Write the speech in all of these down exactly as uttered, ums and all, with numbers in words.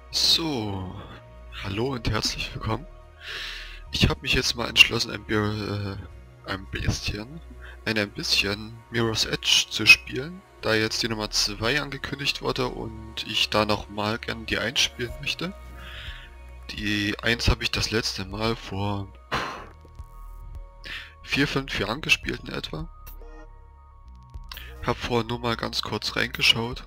So, hallo und herzlich willkommen. Ich habe mich jetzt mal entschlossen, ein, Bi- äh, ein bisschen, ein, ein bisschen Mirror's Edge zu spielen, da jetzt die Nummer zwei angekündigt wurde und ich da nochmal gern die eins spielen möchte. Die eins habe ich das letzte Mal vor vier, fünf Jahren gespielt in etwa. Hab vorher nur mal ganz kurz reingeschaut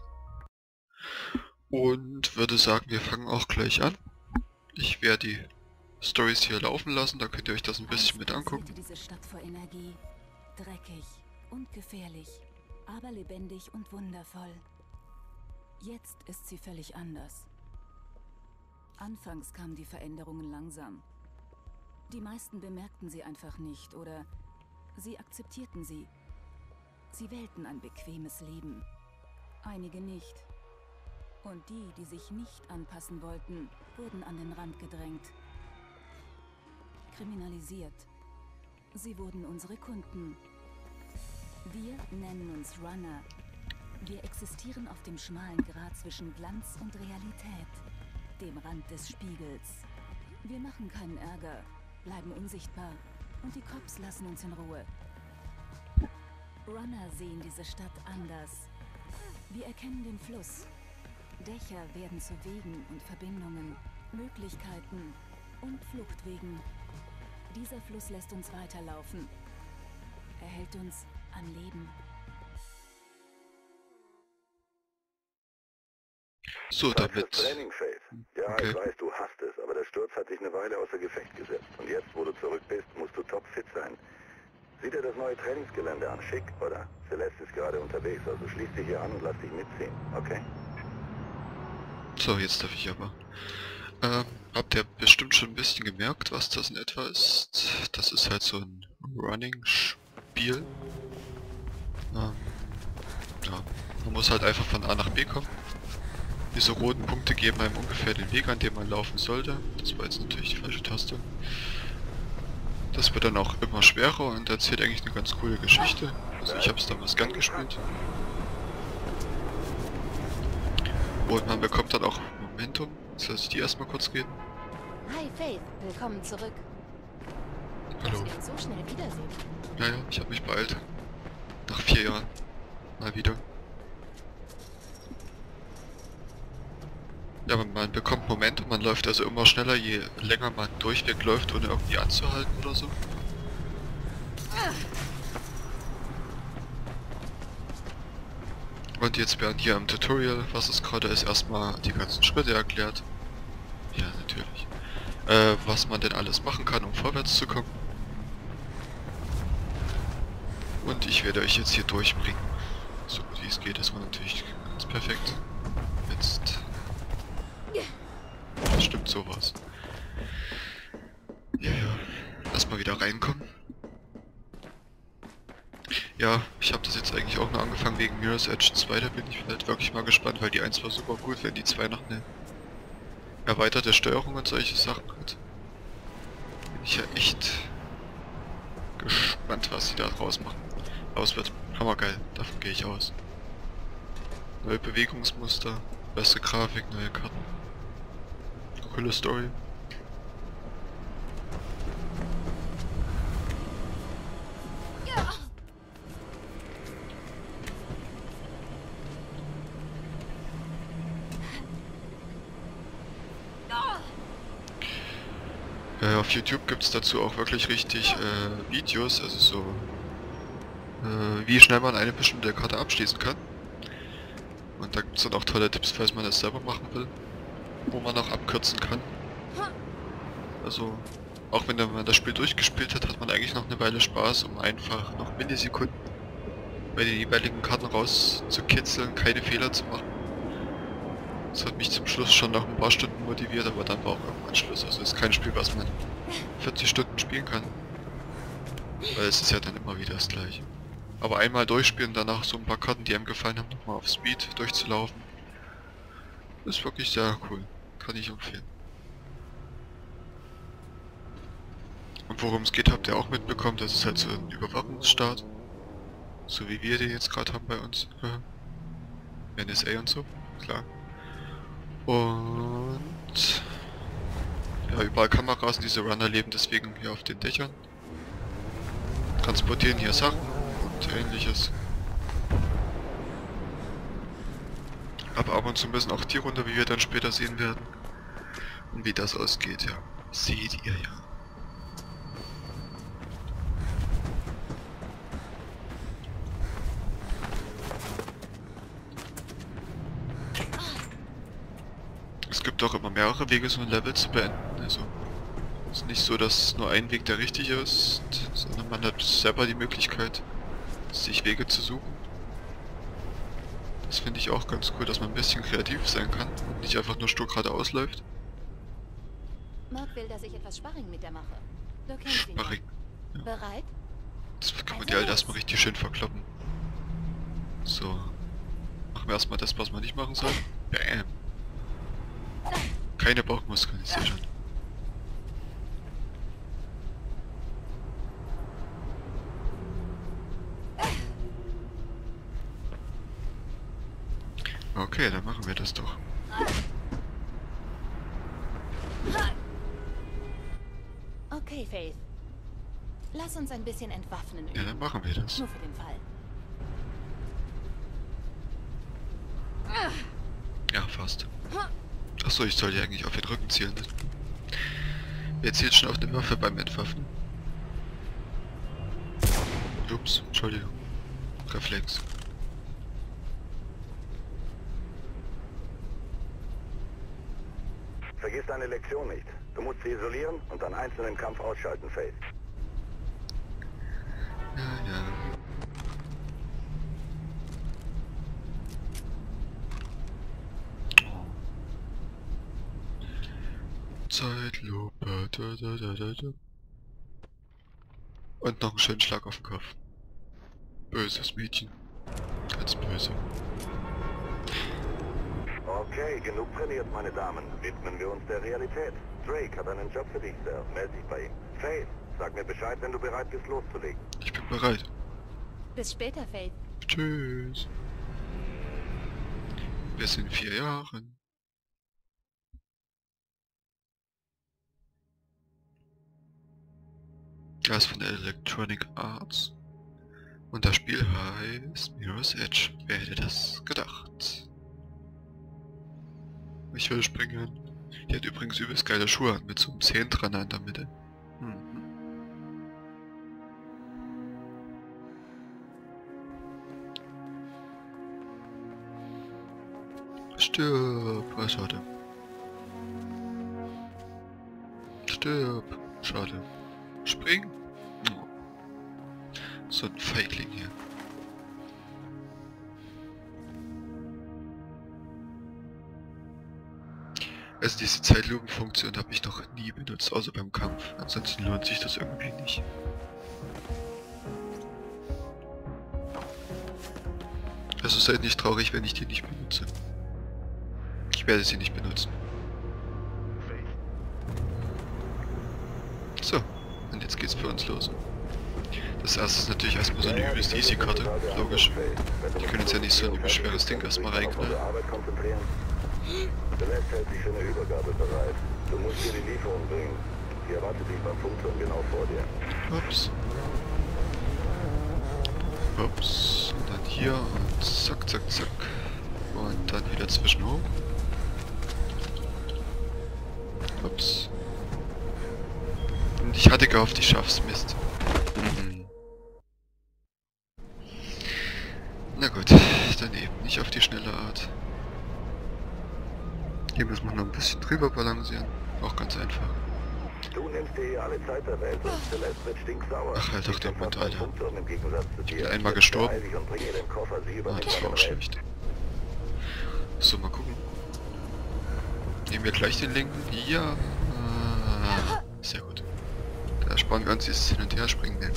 und würde sagen, wir fangen auch gleich an. Ich werde die Stories hier laufen lassen, da könnt ihr euch das ein bisschen mit angucken. Diese Stadt vor Energie. Dreckig und gefährlich, aber lebendig und wundervoll. Jetzt ist sie völlig anders. Anfangs kamen die Veränderungen langsam. Die meisten bemerkten sie einfach nicht oder sie akzeptierten sie. Sie wählten ein bequemes Leben. Einige nicht. Und die, die sich nicht anpassen wollten, wurden an den Rand gedrängt. Kriminalisiert. Sie wurden unsere Kunden. Wir nennen uns Runner. Wir existieren auf dem schmalen Grat zwischen Glanz und Realität, dem Rand des Spiegels. Wir machen keinen Ärger, bleiben unsichtbar und die Cops lassen uns in Ruhe. Runner sehen diese Stadt anders. Wir erkennen den Fluss. Dächer werden zu Wegen und Verbindungen, Möglichkeiten und Fluchtwegen. Dieser Fluss lässt uns weiterlaufen. Er hält uns am Leben. So, damit... Das Training, Faith. Ja, Okay. ich weiß, du hast es, aber der Sturz hat dich eine Weile außer Gefecht gesetzt. Und jetzt, wo du zurück bist, musst du topfit sein. Sieh dir das neue Trainingsgelände an. Schick, oder? Celeste ist gerade unterwegs, also schließ dich hier an und lass dich mitziehen, okay? So, jetzt darf ich aber. Ähm, habt ihr bestimmt schon ein bisschen gemerkt, was das in etwa ist? Das ist halt so ein Running-Spiel. Ähm, ja, man muss halt einfach von A nach B kommen. Diese roten Punkte geben einem ungefähr den Weg, an dem man laufen sollte. Das war jetzt natürlich die falsche Taste. Das wird dann auch immer schwerer und erzählt eigentlich eine ganz coole Geschichte. Also ich habe es damals gern gespielt. Und man bekommt dann auch Momentum. Jetzt lasse ich die erstmal kurz reden. Hi Faith, willkommen zurück. Hallo. Dass wir uns so schnell wiedersehen. Ja, ja, ich habe mich beeilt. Nach vier Jahren. Mal wieder. Ja, man, man bekommt Momentum, man läuft also immer schneller, je länger man durchweg läuft, ohne irgendwie anzuhalten oder so. Und jetzt werden hier im Tutorial, was es gerade ist, erstmal die ganzen Schritte erklärt. Ja, natürlich. Äh, was man denn alles machen kann, um vorwärts zu kommen. Und ich werde euch jetzt hier durchbringen. So gut wie es geht, das war natürlich ganz perfekt. Jetzt... Das stimmt sowas. Ja, ja. Erstmal wieder reinkommen. Ja, ich habe das jetzt eigentlich auch nur angefangen wegen Mirror's Edge zwei, da bin ich halt wirklich mal gespannt, weil die eins war super gut, wenn die zwei noch eine erweiterte Steuerung und solche Sachen hat. Bin ich ja echt gespannt, was sie da draus machen. Aus wird hammergeil, davon gehe ich aus. Neue Bewegungsmuster, bessere Grafik, neue Karten. Coole Story. Äh, auf YouTube gibt es dazu auch wirklich richtig äh, Videos, also so äh, wie schnell man eine bestimmte Karte abschließen kann. Und da gibt es dann auch tolle Tipps, falls man das selber machen will, wo man auch abkürzen kann. Also auch wenn man das Spiel durchgespielt hat, hat man eigentlich noch eine Weile Spaß, um einfach noch Millisekunden bei den jeweiligen Karten rauszukitzeln, keine Fehler zu machen. Das hat mich zum Schluss schon nach ein paar Stunden motiviert, aber dann war auch irgendwann Schluss. Also es ist kein Spiel, was man vierzig Stunden spielen kann. Weil es ist ja dann immer wieder das gleiche. Aber einmal durchspielen, danach so ein paar Karten, die einem gefallen haben, nochmal auf Speed durchzulaufen. Ist wirklich sehr cool. Kann ich empfehlen. Und worum es geht, habt ihr auch mitbekommen. Das ist halt so ein Überwachungsstaat. So wie wir den jetzt gerade haben bei uns. N S A und so, klar. Und ja, überall Kameras und diese Runner leben deswegen hier auf den Dächern. Transportieren hier Sachen und ähnliches. Aber ab und zu müssen auch die runter, wie wir dann später sehen werden. Und wie das ausgeht, ja. Seht ihr ja. Es gibt auch immer mehrere Wege, so ein Level zu beenden. Also es ist nicht so, dass nur ein Weg der richtige ist, sondern man hat selber die Möglichkeit, sich Wege zu suchen. Das finde ich auch ganz cool, dass man ein bisschen kreativ sein kann und nicht einfach nur stur geradeaus läuft. Mark will, dass ich etwas Sparring mit der mache. Du kennst ihn. Sparring. Ja. Bereit? Das kann man dir halt erstmal richtig schön verkloppen. So. Machen wir erstmal das, was man nicht machen soll. Bam. Keine Bauchmuskeln, ich sehe schon. Okay, dann machen wir das doch. Okay, Faith. Lass uns ein bisschen entwaffnen üben. Ja, dann machen wir das. Nur für den Fall. Ja, fast. Achso, ich soll ja eigentlich auf den Rücken zielen. Wer zielt schon auf eine Waffe beim Entwaffnen? Ups, Entschuldigung. Reflex. Vergiss deine Lektion nicht. Du musst sie isolieren und dann einzeln im Kampf ausschalten, Faith. Ja, ja. Zeitlupe. Da, da, da, da, da. Und noch einen schönen Schlag auf den Kopf. Böses Mädchen. Ganz böse. Okay, genug trainiert, meine Damen. Widmen wir uns der Realität. Drake hat einen Job für dich, Sir. Meld dich bei ihm. Faith, sag mir Bescheid, wenn du bereit bist, loszulegen. Ich bin bereit. Bis später, Faith. Tschüss. Bis in vier Jahren. Das ist von der Electronic Arts. Und das Spiel heißt Mirror's Edge. Wer hätte das gedacht? Ich will springen. Die hat übrigens übelst geile Schuhe an, mit so einem Zehntrenner in der Mitte. Mhm. Stirb! Ah, schade. Stirb! Schade. Spring! Oh. So ein Feigling hier. Also diese Zeitlupenfunktion habe ich noch nie benutzt, außer beim Kampf. Ansonsten lohnt sich das irgendwie nicht. Also seid nicht traurig, wenn ich die nicht benutze. Ich werde sie nicht benutzen. So, und jetzt geht's für uns los. Das erste ist natürlich erstmal so eine übelst easy Karte, logisch. Die können jetzt ja nicht so ein übelst schweres Ding erstmal reinknallen. Celeste hält sich für eine Übergabe bereit. Du musst dir die Lieferung bringen. Die erwartet dich beim Funkturm genau vor dir. Ups. Ups. Und dann hier und zack, zack, zack. Und dann hier dazwischen hoch. Ups. Und ich hatte gehofft, ich schaff's, Mist. Mhm. Na gut, daneben, nicht auf die schnelle Art. Hier muss man noch ein bisschen drüber balancieren. Auch ganz einfach. Du nimmst dir hier alle Zeit der Welt und Celeste wird stinksauer. Ach, halt doch den Mund, Alter. Im Gegensatz zu Ich dir. bin einmal gestorben. Und bring ihr den Koffer, sie Ah, übernimmt das war auch deinen Rest. schlecht. So, mal gucken. Nehmen wir gleich den linken. Ja. Sehr gut. Da sparen wir uns dieses Hin- und Herspringen nämlich.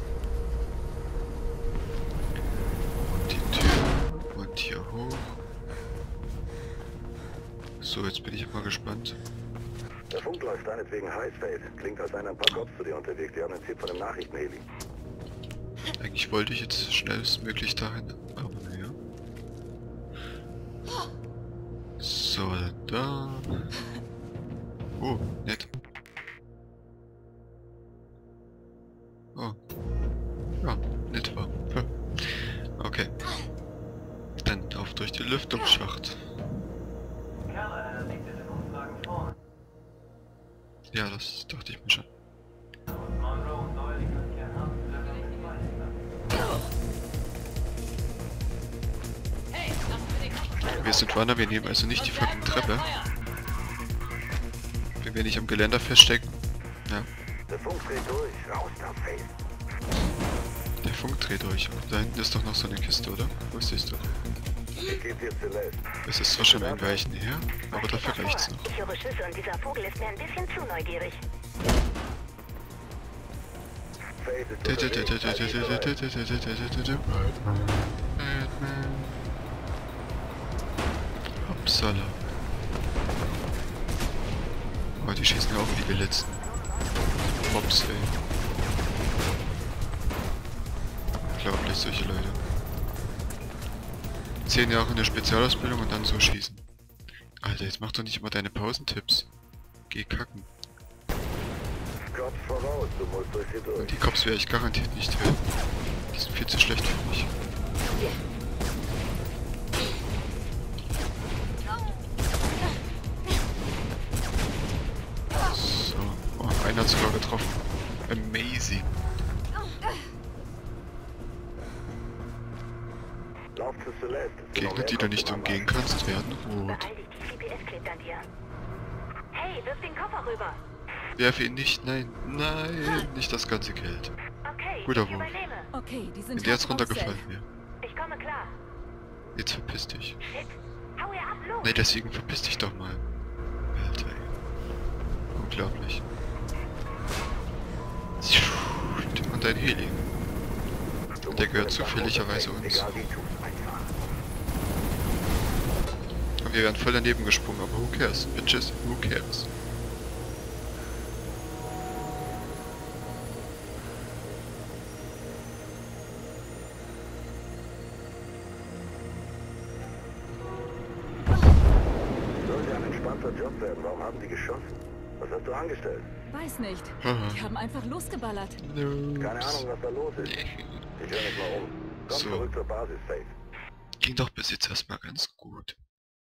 Und die Tür. Und hier hoch. So, jetzt bin ich mal gespannt. Der Funk läuft deinetwegen heiß, Faith. Klingt, als seien ein paar Cops zu dir unterwegs. Die haben einen Tipp von einem Nachrichtenheli. Eigentlich wollte ich jetzt schnellstmöglich dahin, aber naja. So, dann da. Oh, nett. Oh. Ja, nett war. Hm. Okay. Dann auf durch den Lüftungsschacht. Ja, das dachte ich mir schon. Wir sind Runner, wir nehmen also nicht die fucking Treppe. Wenn wir nicht am Geländer feststecken. Ja. Der Funk dreht durch. Raus da, Faith. Der Funk dreht durch. Da hinten ist doch noch so eine Kiste, oder? Wo siehst du? Ich gebe dir Celeste. Es ist zwar schon ein Weichen her, aber dafür reicht's noch. Ich höre Schüsse und dieser Vogel ist mir ein bisschen zu neugierig. Faith ist unterwegs. Halt dich bereit. Upsala. Oh, die schießen ja auch wie die letzten. Hops, ey. Unglaublich, solche Leute. Zehn Jahre in der Spezialausbildung und dann so schießen. Alter, jetzt mach doch nicht immer deine Pausentipps. Geh kacken. Kopf voraus, du musst durch sie durch. Und die Cops werde ich garantiert nicht töten. Die sind viel zu schlecht für mich. So. Oh, einer hat sogar getroffen. Amazing. Lauf zu Celeste. Gegner, die du nicht umgehen kannst, werden rot. Beeil dich, die G P S klebt an dir. Hey, wirf den Koffer rüber. Werfe ihn nicht, nein, nein, nicht das ganze Geld. Okay, Guter ich Wurf. übernehme. Okay, die sind Wenn der jetzt hart runtergefallen safe. wäre. Ich komme klar. Jetzt verpiss dich. Shit. Hau ihr ab, los. Ne, deswegen verpiss dich doch mal. Alter, ey. Unglaublich. Und dein Heli. Der gehört zufälligerweise uns. Egal wie tust, einfach. Und wir wären voll daneben gesprungen, aber who cares? Bitches, who cares? Sollte ein entspannter Job werden. Warum haben die geschossen? Was hast du angestellt? Weiß nicht. Aha. Die haben einfach losgeballert. Keine Ahnung, was da los ist. Ich höre mich mal um. Komm So. zurück zur Basis, Faith. Ging doch bis jetzt erstmal ganz gut.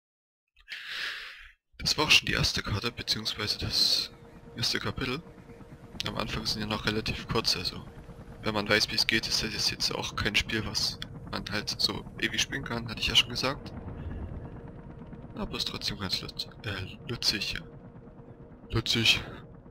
Das war auch schon die erste Karte, beziehungsweise das erste Kapitel. Am Anfang sind ja noch relativ kurz, also wenn man weiß, wie es geht, ist das jetzt auch kein Spiel, was man halt so ewig spielen kann, hatte ich ja schon gesagt. Aber ist trotzdem ganz lutz äh, lutzig, ja. Lutzig.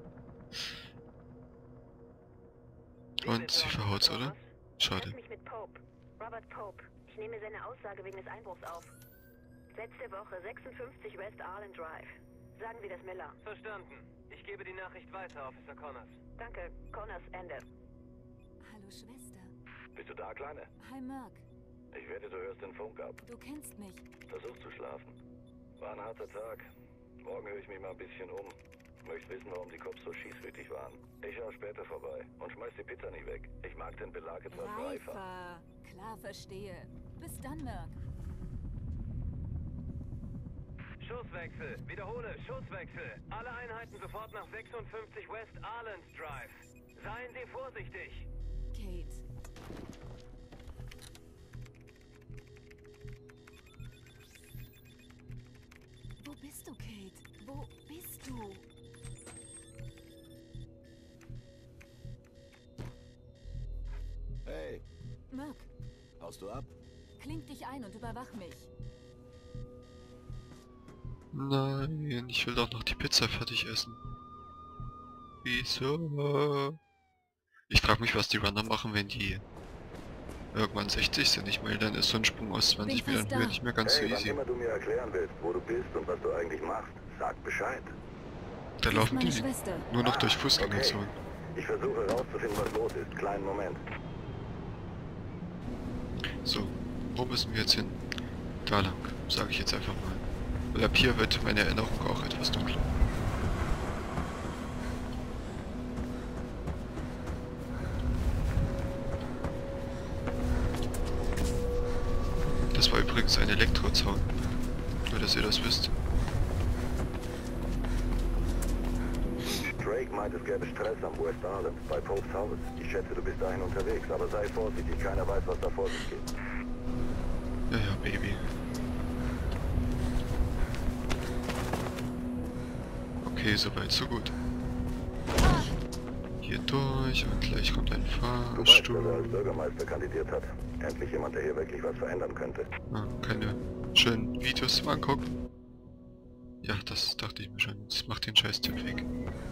Und sie verhaut's, oder? Schade. Lass mich mit Pope. Robert Pope. Ich nehme seine Aussage wegen des Einbruchs auf. Letzte Woche sechsundfünfzig West Arlen Drive. Sagen Sie das Miller. Verstanden. Ich gebe die Nachricht weiter, Officer Connors. Danke. Connors, Ende. Hallo Schwester. Bist du da, Kleine? Hi Merc. Ich wette, du hörst den Funk ab. Du kennst mich. Versuch zu schlafen. War ein harter Tag. Morgen höre ich mich mal ein bisschen um. Möchte wissen, warum die Cops so schießwütig waren. Ich schaue später vorbei und schmeiß die Pizza nie weg. Ich mag den Belag etwas reifer. Reifer. Klar, verstehe. Bis dann, Merc. Schusswechsel. Wiederhole, Schusswechsel. Alle Einheiten sofort nach sechsundfünfzig West Arlen Drive. Seien Sie vorsichtig. Kate. Wo bist du, Kate? Wo bist du? Hey, Merc, haust du ab? kling dich ein und überwach mich. Nein, ich will doch noch die Pizza fertig essen. Wieso? Ich frage mich, was die Runner machen, wenn die irgendwann sechzig sind. Ich meine, dann ist so ein Sprung aus zwanzig Bin fast Metern Höhe da. nicht mehr ganz Hey, so wann easy. immer du mir erklären willst, wo du bist und was du eigentlich machst, sag Bescheid. Da Sie ist laufen meine die Schwester. nur noch Ah, durch Fußgängerzonen. Ich versuche herauszufinden, was los ist. Kleinen Moment. So, wo müssen wir jetzt hin? Da lang, sage ich jetzt einfach mal. Weil ab hier wird meine Erinnerung auch etwas dunkler. Das war übrigens ein Elektrozaun. Nur, dass ihr das wisst. Sheik meint, es gäbe Stress am West Island, bei Popes Haus. Ich schätze, du bist dahin unterwegs, aber sei vorsichtig, keiner weiß, was da vor sich geht. Ja, ja, Baby. Okay, soweit, so gut. Hier durch und gleich kommt ein Du weißt, dass er als Fahrstuhl. Bürgermeister kandidiert hat. Endlich jemand, der hier wirklich was verändern könnte. Ah, keine schönen Videos zum Angucken. Ja, das dachte ich mir schon. Das macht den Scheiß-Tipp weg.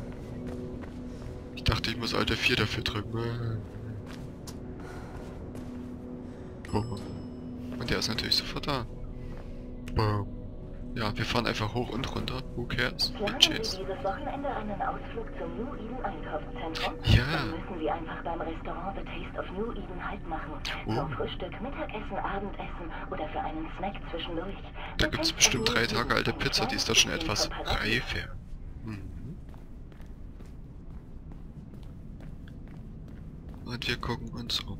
Ich dachte, ich muss Alt F vier dafür drücken. Oh. Und der ist natürlich sofort da. Boom. Ja, wir fahren einfach hoch und runter. Who cares? Planen Sie Bitches. dieses Wochenende einen Ausflug zum New Eden Einkaufszentrum? Ja. Dann müssen Sie einfach beim Restaurant The Taste of New Eden Halt machen. Oh. Zum Frühstück, Mittagessen, Abendessen oder für einen Snack zwischendurch. Da The gibt's Taste bestimmt of drei New Tage Eden alte ist Pizza, die ist da schon ein etwas kleines Parat- reifer. Mhm. Und wir gucken uns um.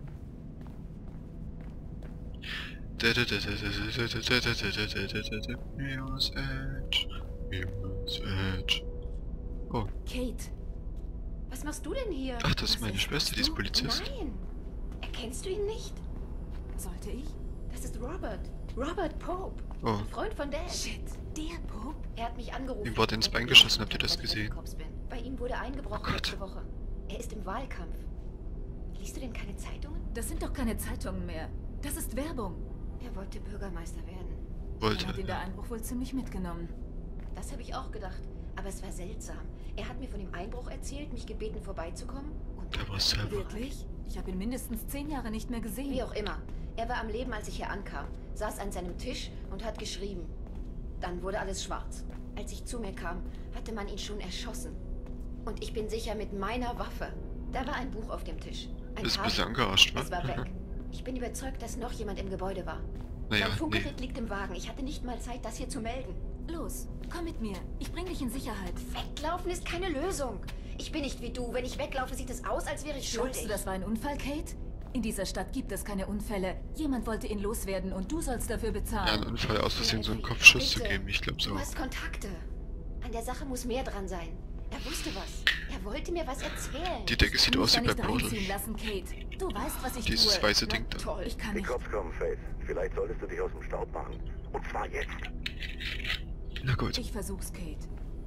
Mirror's Edge. Mirror's Edge. Oh, Kate, was machst du denn hier? ach, das ist Was meine Schwester, die ist du? Polizist. Nein. Erkennst du ihn nicht? Sollte ich? Das ist Robert. Robert Pope. Oh, Ein Freund von Dad. Shit, der Pope? Er hat mich angerufen. Ihm wurde ins Er Bein hat geschossen, habt ihr gefragt, das ob ich gesehen? Cops bin. Bei ihm wurde eingebrochen Oh Gott. letzte Woche. Er ist im Wahlkampf. Liest du denn keine Zeitungen? Das sind doch keine Zeitungen mehr. Das ist Werbung. Er wollte Bürgermeister werden. Er wollte. hat ihn der Einbruch wohl ziemlich mitgenommen. Das habe ich auch gedacht. Aber es war seltsam. Er hat mir von dem Einbruch erzählt, mich gebeten vorbeizukommen. Und Der war selber. Wirklich? Ich habe ihn mindestens zehn Jahre nicht mehr gesehen. wie auch immer. Er war am Leben, als ich hier ankam, saß an seinem Tisch und hat geschrieben. Dann wurde alles schwarz. Als ich zu mir kam, hatte man ihn schon erschossen. Und ich bin sicher mit meiner Waffe. Da war ein Buch auf dem Tisch. Ein Ist ein Tagebuch. bisschen angearscht, Es war wa? weg. Ich bin überzeugt, dass noch jemand im Gebäude war. Naja, mein nee. Funkgerät liegt im Wagen. Ich hatte nicht mal Zeit, das hier zu melden. Los, komm mit mir. Ich bring dich in Sicherheit. Weglaufen ist keine Lösung. Ich bin nicht wie du. Wenn ich weglaufe, sieht es aus, als wäre ich schuldig. Glaubst du, das war ein Unfall, Kate? In dieser Stadt gibt es keine Unfälle. Jemand wollte ihn loswerden und du sollst dafür Ja, bezahlen. ein Unfall aus Versehen so einen Kopfschuss zu Bitte. geben, ich glaube so. Du hast Kontakte. An der Sache muss mehr dran sein. Er wusste was. Er wollte mir was erzählen. Die Decke sieht Kann aus mich wie da bei nicht Portal. reinziehen lassen, Kate. Du weißt, was ich Dieses tue. weiße Ding Na, da. toll. Ich kann Die nicht. Cops kommen, Faith. Vielleicht solltest du dich aus dem Staub machen. Und zwar jetzt. Na gut. Ich versuch's, Kate.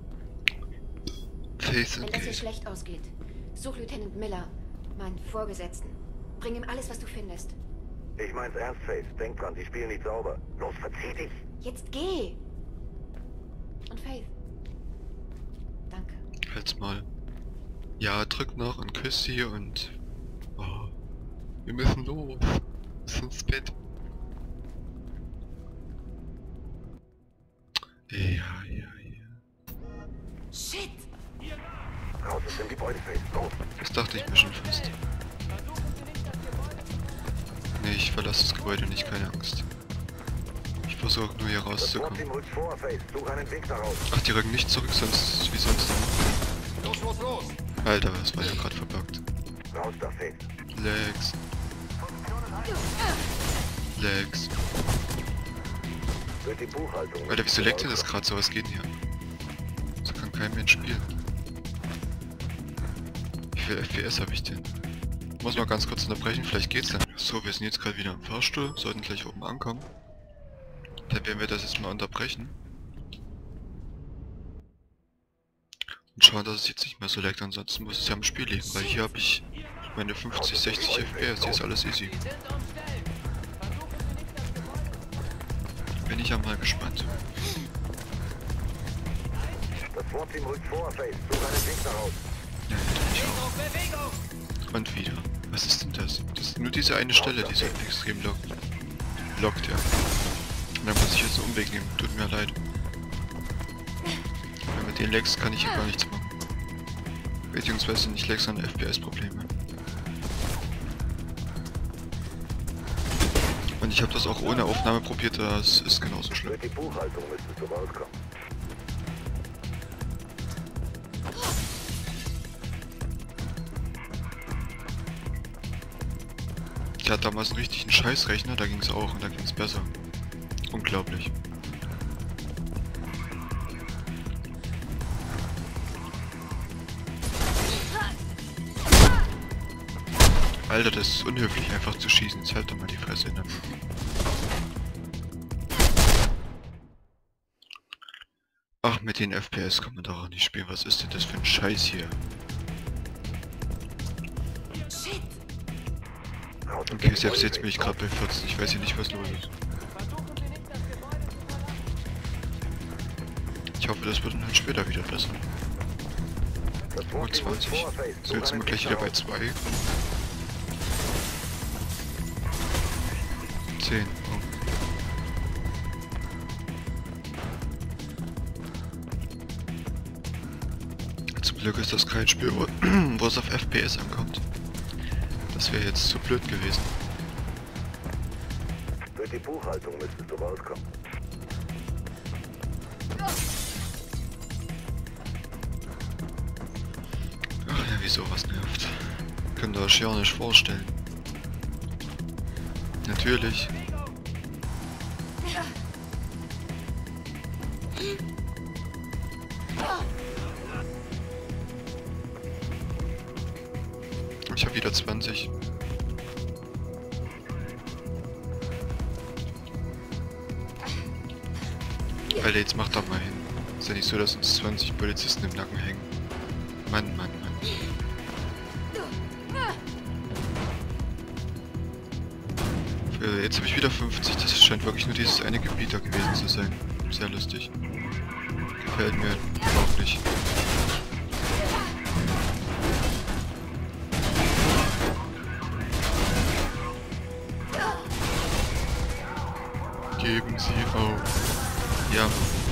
Faith Wenn and das hier Kate. schlecht ausgeht, such Lieutenant Miller, meinen Vorgesetzten. Bring ihm alles, was du findest. Ich mein's ernst, Faith. Denk dran, die spielen nicht sauber. Los, verzieh dich. Jetzt geh! Und Faith. Danke. Halt's mal. Ja, drück noch und küss sie und... Oh. Wir müssen los. Bis ins Bett. Ja, ja, ja. Shit! Raus aus dem Gebäude, Faith. Los. Das dachte ich mir schon fast. Nee, ich verlasse das Gebäude nicht, keine Angst. Ich versuche nur hier Das rauszukommen. Team rückt vor, Faith. Such einen Weg da raus. Ach, die rücken nicht zurück, sonst... wie sonst immer. Los, los, los! Alter, was war ja gerade verbuggt. Raus da, Faith. Lex. Lex. Durch die Buchhaltung. Alter, wieso leckt denn das gerade so? Was geht denn hier? So kann kein Mensch spielen. Wie viel F P S habe ich denn? Muss mal ganz kurz unterbrechen, vielleicht geht's dann. So, wir sind jetzt gerade wieder im Fahrstuhl, sollten gleich oben ankommen. Dann werden wir das jetzt mal unterbrechen. Und schauen, dass es jetzt nicht mehr so leckt, ansonsten muss es ja im Spiel liegen, weil hier habe ich meine fünfzig, sechzig F P S, hier ist alles easy. Bin ich ja mal gespannt. Das SWAT-Team rückt vor, Faith. Such einen Weg da raus. Ja, natürlich auch. Und wieder. Was ist denn das? Das ist nur diese eine Stelle, die so extrem lockt. Lockt, ja. Und dann muss ich jetzt einen Umweg nehmen. Tut mir leid. Weil mit den Lags kann ich hier gar nichts machen. Beziehungsweise nicht Lags, sondern F P S-Probleme. Und ich habe das auch ohne Aufnahme probiert, das ist genauso schlimm. Durch die Buchhaltung müsstest du rauskommen. Ich hatte damals einen richtigen Scheißrechner, da ging es auch und da ging es besser. Unglaublich. Alter, das ist unhöflich, einfach zu schießen. Jetzt halt doch mal die Fresse in der Mitte. Ach, mit den F P S kann man doch auch nicht spielen. Was ist denn das für ein Scheiß hier? Okay, selbst jetzt bin ich gerade bei vierzehn. Ich weiß hier nicht, was los ist. Ich hoffe, das wird dann halt später wieder besser. fünfundzwanzig. So, jetzt sind wir gleich wieder bei zwei. zehn. Oh. Zum Glück ist das kein Spiel, wo, wo es auf F P S ankommt. Das wäre jetzt zu blöd gewesen. Durch die Buchhaltung müsstest du rauskommen. Ach ja, wie sowas nervt. Könnt ihr euch ja nicht vorstellen. Natürlich. Ich habe wieder zwanzig. Alter, jetzt mach doch mal hin. Ist ja nicht so, dass uns zwanzig Polizisten im Nacken hängen. Mann, Mann, Mann. Für, jetzt habe ich wieder fünfzig. Das scheint wirklich nur dieses eine Gebiet da gewesen zu sein. Sehr lustig. Gefällt mir überhaupt nicht. Geben Sie auf. Ja.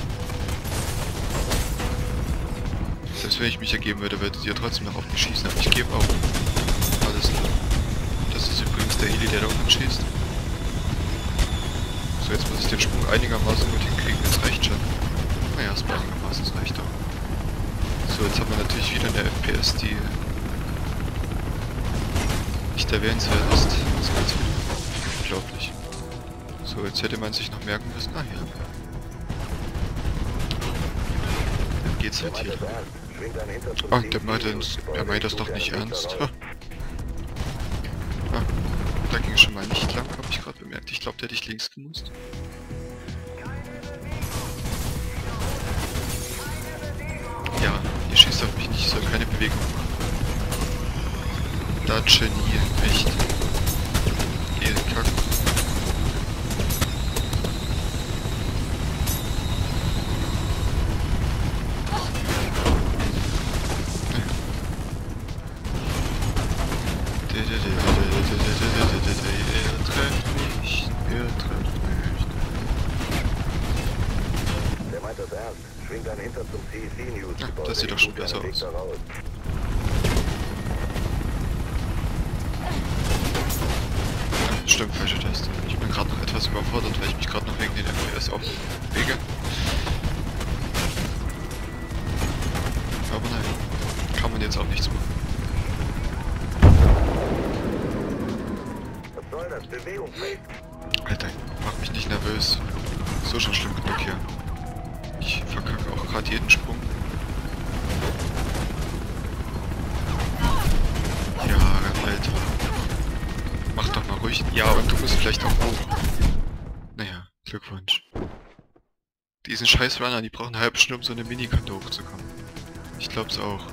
Selbst wenn ich mich ergeben würde, würdet ihr trotzdem noch auf mich schießen, aber ich gebe auf. Alles klar. Das ist übrigens der Heli, der da unten schießt. So, jetzt muss ich den Sprung einigermaßen gut hinkriegen, das reicht schon. Naja, es war einigermaßen, das reicht auch. So, jetzt haben wir natürlich wieder eine F P S, die nicht erwähnenswert ist. Das ist ganz unglaublich. So, jetzt hätte man sich noch merken müssen, ah ja. Dann geht's halt hier. Ah, der meint, der meint das doch nicht ernst. ah, da ging es schon mal nicht lang, habe ich gerade bemerkt. Ich glaube, der hätte ich links gemusst. Ja, ihr schießt auf mich nicht, ich soll keine Bewegung machen. Da Genie, echt. Geh, kack. Ja, das sieht doch schon besser aus. Ja, stimmt, falsche Taste. Ich bin gerade noch etwas überfordert, weil ich mich gerade noch wegen den F P S aufrege. Aber nein, kann man jetzt auch nichts machen. Was soll das? Bewegung, Alter, mach mich nicht nervös. So schon schlimm genug hier. Ich verkacke auch gerade jeden Sprung. Ja, Alter. Mach doch mal ruhig. Ja, und du musst vielleicht auch hoch. Naja, Glückwunsch. Diesen scheiß Runner, die brauchen eine halbe Stunde, um so eine Minikante hochzukommen. Ich glaub's auch.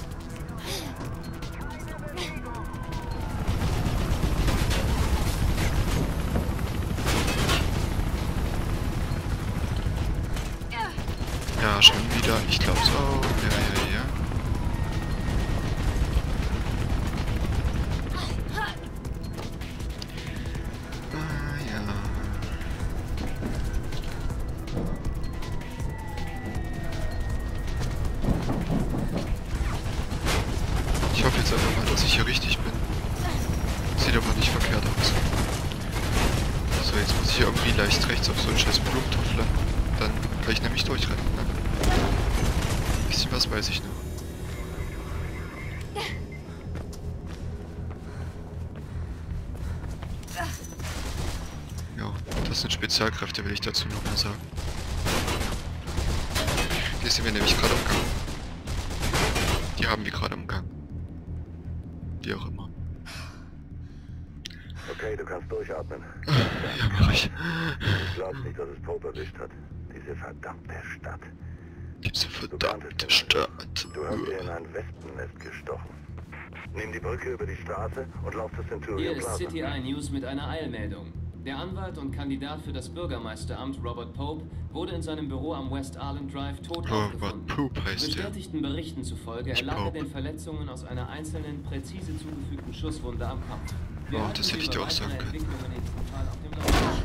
Ja, schon wieder. Ich glaub's auch. Ja, ja, ja. Ah, ja. Ich hoffe jetzt einfach mal, dass ich hier richtig bin. Sieht aber nicht verkehrt aus. So, jetzt muss ich irgendwie leicht rechts auf so einen scheiß Blumentopf landen. Dann kann ich nämlich durchrennen. Ne? Ein bisschen was weiß ich noch. Ja, das sind Spezialkräfte, will ich dazu noch mal sagen. Die sind wir nämlich gerade im Gang. Die haben wir gerade im Gang. Wie auch immer. Okay, du kannst durchatmen. Ja, mach ich. Ich glaub's nicht, dass es Pope erwischt hat. Diese verdammte Stadt. Diese Du verdammte kanntest ihn. Stadt. Du hast ihr in ein Wespennest gestochen. Nimm die Brücke über die Straße und lauf zur Centurion Hier ist Plaza. City Eye News mit einer Eilmeldung. Der Anwalt und Kandidat für das Bürgermeisteramt Robert Pope wurde in seinem Büro am West Arlen Drive tot Robert aufgefunden. Pope heißt der. Bestätigten Berichten zufolge Nicht erlag er Pope. den Verletzungen aus einer einzelnen, präzise zugefügten Schusswunde am Kopf. Wir Oh, halten das Sie hätte ich über dir auch weitere sagen können. Entwicklungen in diesem Fall auf dem Laufenden.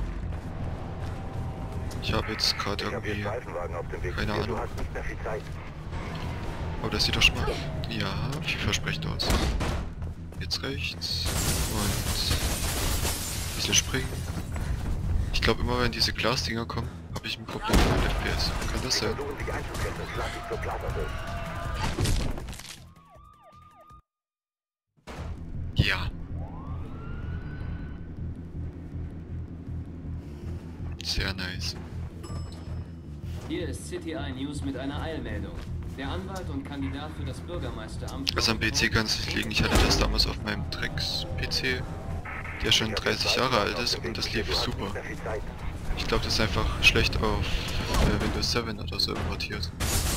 Ich habe jetzt gerade Ich hab hier irgendwie... Streifenwagen auf dem Weg. Keine zu dir. Ahnung. Du hast nicht mehr viel Zeit. Oh, das sieht doch schon mal... Ja, vielversprechend aus. Jetzt rechts. Und... Ein bisschen springen. Ich glaube immer, wenn diese Glasdinger kommen, habe ich ein Problem mit F P S. Kann das sein? Versuchen dich einzugrenzen. Schlag dich zur Plaza durch. Ja. Sehr nice. Hier ist City Eye News mit einer Eilmeldung. Der Anwalt und Kandidat für das Bürgermeisteramt... Also am P C kann es nicht liegen. Ich hatte das damals auf meinem Drecks-P C, der schon dreißig Jahre alt ist und das lief super. Ich glaube, das ist einfach schlecht auf äh, Windows sieben oder so importiert.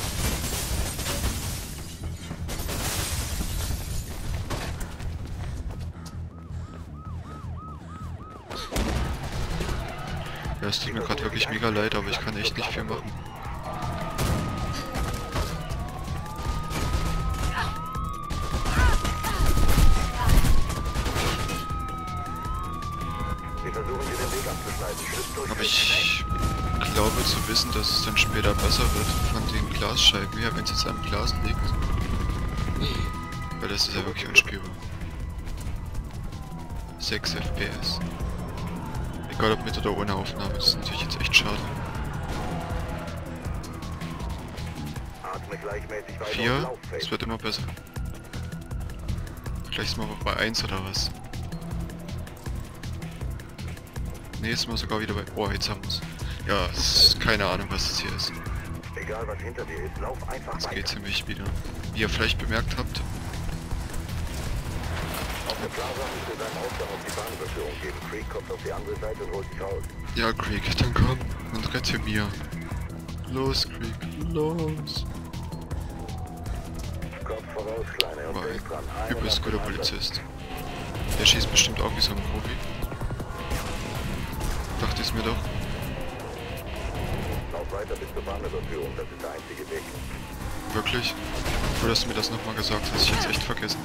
Ja, es tut mir gerade wirklich mega leid, aber ich kann echt nicht viel machen. Wir versuchen dir den Weg abzuschneiden. Schritt durch Aber Schritt. ich glaube zu wissen, dass es dann später besser wird von den Glasscheiben her, wenn es jetzt am Glas liegt. Weil das ist ja wirklich unspielbar. sechs F P S. Egal ob mit oder ohne Aufnahme, das ist natürlich jetzt echt schade. Atme gleichmäßig weiter und vier, lauf es fest. wird immer besser. Vielleicht sind wir bei eins oder was? Ne, ist mal sogar wieder bei... Oh, jetzt haben wir's. Ja, es ist keine Ahnung, was das hier ist. Egal was hinter dir ist, lauf einfach Jetzt weiter. geht's nämlich wieder. Wie ihr vielleicht bemerkt habt, Auf der Plaza musst du deinen Ausgang auf die Bahnüberführung geben. Creek kommt auf die andere Seite und holt dich raus. ja Creek, dann komm und rette mir. Los Creek, los. Kopf voraus, Kleine, und Weil, denk dran. Eine übelst nach guter dem anderen. Polizist. Der schießt bestimmt auch wie so ein Profi. Dachte ich mir doch. Lauf weiter bis zur Bahnüberführung, das ist der einzige Weg. Wirklich? Nur dass du mir das nochmal gesagt hast, ich jetzt echt vergessen.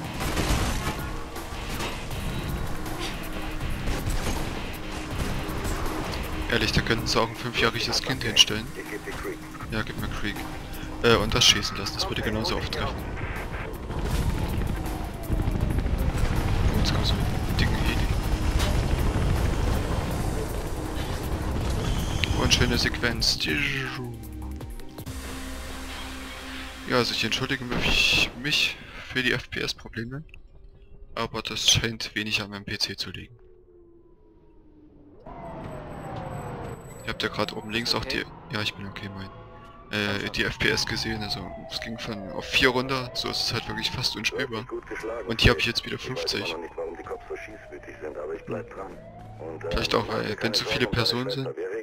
Ehrlich, da könnten sie auch ein fünfjähriges Kind hinstellen. Ich geb dir Creek. Ja, gib mir Creek. Äh, und das schießen lassen, das würde genauso oft treffen. Und jetzt kommt so einen dicken Heli. Und schöne Sequenz. Ja, also ich entschuldige mich, mich für die F P S-Probleme, aber das scheint wenig an meinem P C zu liegen. Ihr habt ja gerade oben links auch die... Ja, ich bin okay, mein. Äh, die F P S gesehen, also es ging von auf vier runter, so ist es halt wirklich fast Du hast unspielbar. dich gut geschlagen. Und hier habe ich jetzt wieder Ich weiß immer fünfzig. noch nicht, warum die Cops so schießwütig sind, aber ich bleib dran. Und, äh, Vielleicht auch, mach dir weil keine wenn zu viele Sorgen um deine Personen sind. Schwester. Wir